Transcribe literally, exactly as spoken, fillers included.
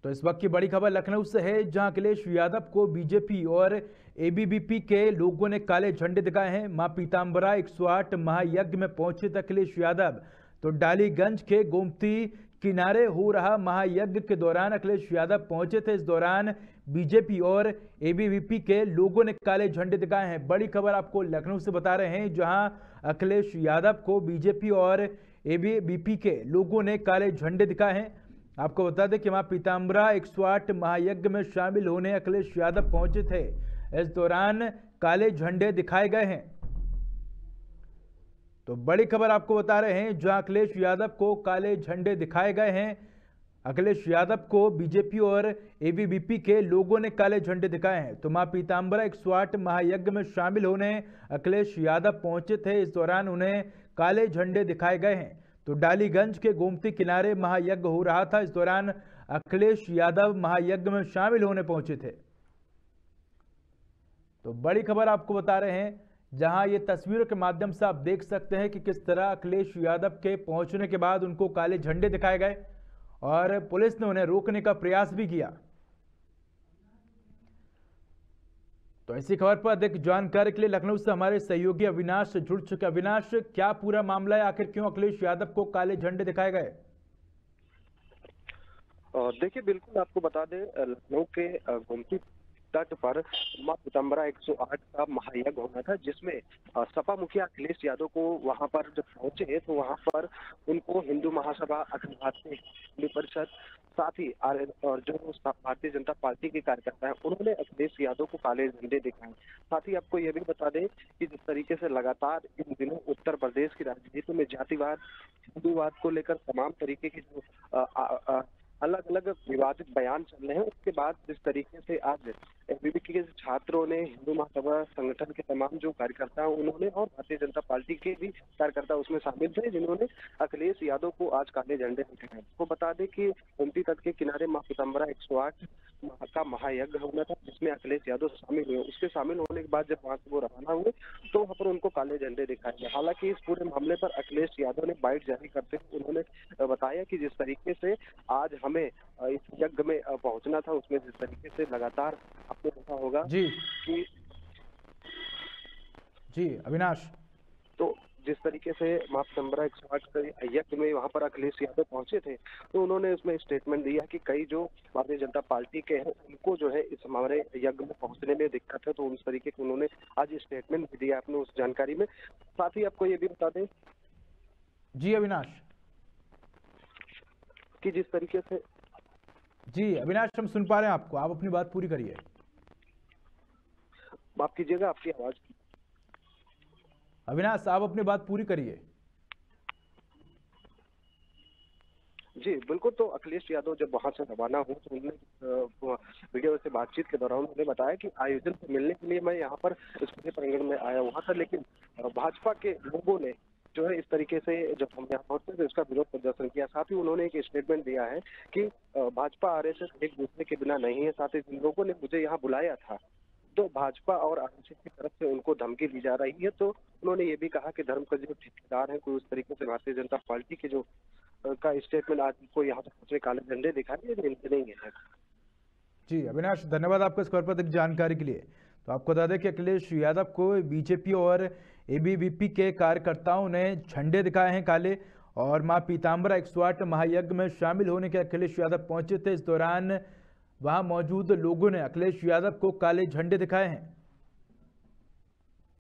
तो इस वक्त की बड़ी खबर लखनऊ से है, जहां अखिलेश यादव को बीजेपी और एबीवीपी के लोगों ने काले झंडे दिखाए हैं। मां पीताम्बरा एक सौ आठ महायज्ञ में पहुंचे थे अखिलेश यादव। तो डालीगंज के गोमती किनारे हो रहा महायज्ञ के दौरान अखिलेश यादव पहुंचे थे। इस दौरान बीजेपी और एबीवीपी के लोगों ने काले झंडे दिखाए हैं। बड़ी खबर आपको लखनऊ से बता रहे हैं, जहां अखिलेश यादव को बीजेपी और एबीवीपी के लोगों ने काले झंडे दिखाए हैं। आपको बता दें कि मां पीताम्बरा एक सौ आठ महायज्ञ में शामिल होने अखिलेश यादव पहुंचे थे। इस दौरान काले झंडे दिखाए गए हैं। तो बड़ी खबर आपको बता रहे हैं, जहां अखिलेश यादव को काले झंडे दिखाए गए हैं। अखिलेश यादव को बीजेपी और एबीवीपी के लोगों ने काले झंडे दिखाए हैं। तो मां पीताम्बरा एक सौ आठ महायज्ञ में शामिल होने अखिलेश यादव पहुंचे थे। इस दौरान उन्हें काले झंडे दिखाए गए हैं। तो डालीगंज के गोमती किनारे महायज्ञ हो रहा था। इस दौरान अखिलेश यादव महायज्ञ में शामिल होने पहुंचे थे। तो बड़ी खबर आपको बता रहे हैं, जहां ये तस्वीरों के माध्यम से आप देख सकते हैं कि किस तरह अखिलेश यादव के पहुंचने के बाद उनको काले झंडे दिखाए गए और पुलिस ने उन्हें रोकने का प्रयास भी किया। तो ऐसी खबर पर अधिक जानकारी के लिए लखनऊ से हमारे सहयोगी अविनाश जुड़ चुके। अविनाश, क्या पूरा मामला है? आखिर क्यों अखिलेश यादव को काले झंडे दिखाए गए? देखिए, बिल्कुल आपको बता दें, लखनऊ के गोमती तट पर मां पीताम्बरा एक सौ आठ का महायज्ञ होना था, जिसमें सपा मुखिया अखिलेश यादव को वहां पर जब पहुंचे तो वहां पर उनको हिंदू महासभा, अखिल भारतीय हिंदू परिषद, साथ ही और जो भारतीय जनता पार्टी के कार्यकर्ता हैं, उन्होंने अखिलेश यादव को काले झंडे दिखाए। साथ ही आपको यह भी बता दें कि जिस तरीके से लगातार इन दिनों उत्तर प्रदेश की राजनीति में जातिवाद, हिंदूवाद को लेकर तमाम तरीके की जो अलग अलग विवादित बयान चल रहे हैं, उसके बाद जिस तरीके से आज एबीवीपी के छात्रों ने, हिंदू महासभा संगठन के तमाम जो कार्यकर्ता हैं उन्होंने, और भारतीय जनता पार्टी के भी कार्यकर्ता उसमें शामिल थे, जिन्होंने अखिलेश यादव को आज काले झंडे दिखाए। आपको बता दें कि गोमती तट के किनारे मां पीताम्बरा एक सौ आठ का महायज्ञ होना था, जिसमें अखिलेश यादव शामिल हुए। उसके शामिल होने के बाद जब वहां से वो रवाना हुए तो वहां पर उनको काले झंडे दिखाए गए। हालांकि इस पूरे मामले पर अखिलेश यादव ने बाइट जारी करते हुए उन्होंने बताया कि जिस तरीके से आज हमें इस यज्ञ में पहुंचना था, उसमें जिस तरीके से लगातार आपने देखा होगा जी कि जी अविनाश, तो जिस तरीके से मां पीताम्बरा एक सौ आठ के यज्ञ में वहां पर अखिलेश यादव पहुंचे थे, तो उन्होंने उसमें स्टेटमेंट दिया कि कई जो भारतीय जनता पार्टी के हैं उनको जो है इस हमारे यज्ञ में पहुंचने में दिक्कत है, तो उस तरीके से उन्होंने आज स्टेटमेंट भी दिया अपने उस जानकारी में। साथ ही आपको ये भी बता दें जी अविनाश, कि जिस तरीके से जी अविनाश, हम सुन पा रहे हैं आपको, आप अपनी बात पूरी करिए। माफ कीजिएगा, आपकी आवाज। अविनाश, आप अपनी बात पूरी करिए। जी बिल्कुल। तो अखिलेश यादव जब वहां से रवाना हुए तो उन्होंने वीडियो से बातचीत के दौरान उन्होंने बताया कि आयोजन से मिलने के लिए मैं यहाँ पर इस पूरे प्रांगण में आया हुआ था, लेकिन भाजपा के लोगों ने जो है इस तरीके से जब हम यहाँ पहुंचे तो इसका विरोध प्रदर्शन किया। साथ ही उन्होंने एक स्टेटमेंट दिया है कि भाजपा आरएसएस एक दूसरे के बिना नहीं है। साथ ही जिन लोगों ने मुझे यहाँ बुलाया था तो भाजपा और आरएसएस की तरफ से उनको धमकी दी जा रही है। तो उन्होंने ये भी कहा कि धर्म का जो ठेकेदार है कोई उस तरीके से भारतीय जनता पार्टी के जो का स्टेटमेंट आज को यहाँ पर पहुंचे काले झंडे दिखाई नहीं है। जी अविनाश, धन्यवाद आपको इस खबर पर अधिक जानकारी के लिए। तो आपको बता दें कि अखिलेश यादव को बीजेपी और एबीवीपी के कार्यकर्ताओं ने झंडे दिखाए हैं काले, और मां पीताम्बरा एक सौ आठ महायज्ञ में शामिल होने के अखिलेश यादव पहुंचे थे। इस दौरान वहां मौजूद लोगों ने अखिलेश यादव को काले झंडे दिखाए हैं।